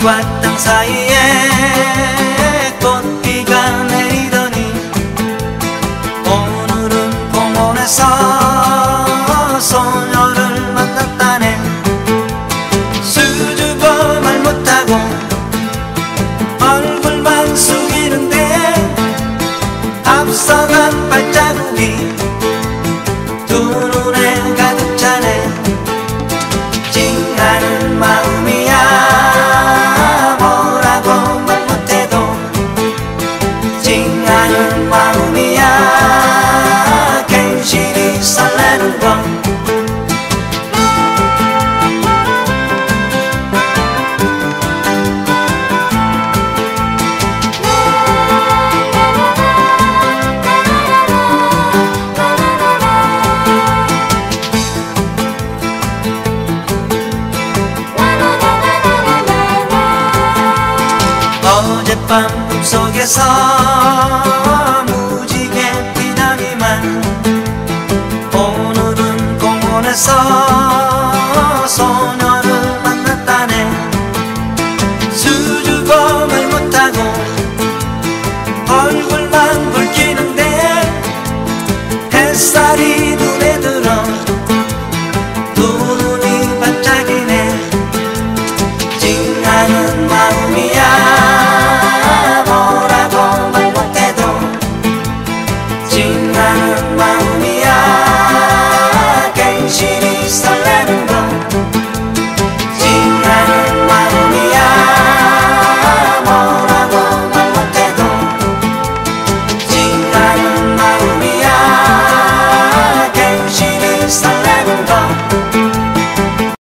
하늘과 땅 사이에 꽃비가 내리더니 오늘은 공원에서 소녀를 만났다네. 수줍어 말 못하고 얼굴만 숙이는데 앞서간 발자국이 두 눈에 가득 차네. 찡하는 마음이야 뭐라고 말 못해도 찡하는 마음이야 괜시리 설레는 건. 어젯밤 꿈속에서 무지개 피더니만 오늘은 공원에서